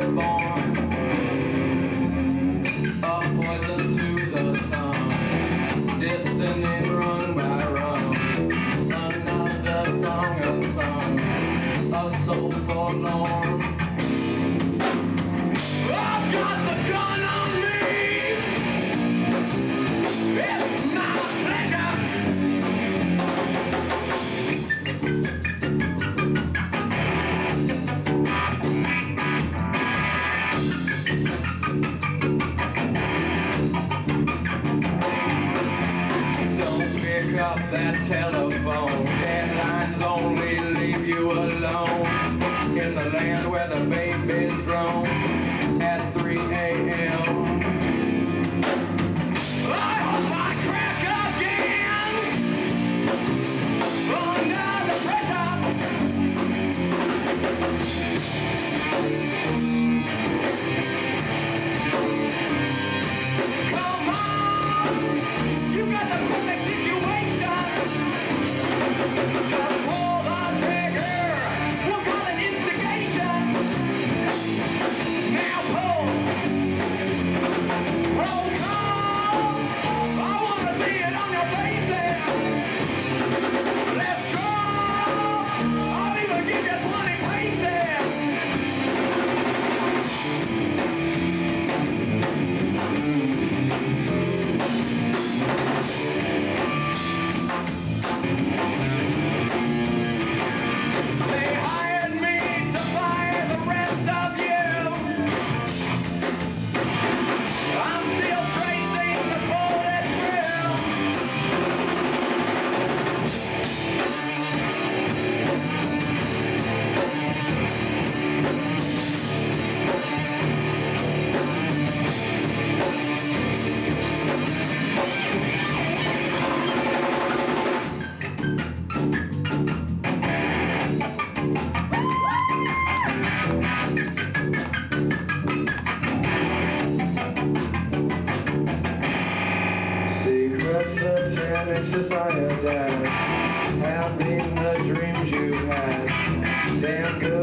born, a poison to the tongue, destiny rung by rung, another song unsung, a soul forlorn. I've got the gun on me, it's my pleasure. Pick up that telephone. Deadlines only leave you alone in the land where the baby's grown at 3 a.m. I hope I crack again under the pressure. Come on, you got the perfect situation. Just pull the trigger. We'll call it instigation. Now pull. Roll call. I wanna see it on your faces. Let's draw. I'll even give you 20 paces. They hired me to fire the rest of you. I'm still tracing the bullet through. Secret satanic society, having the dreams you had. Damn good.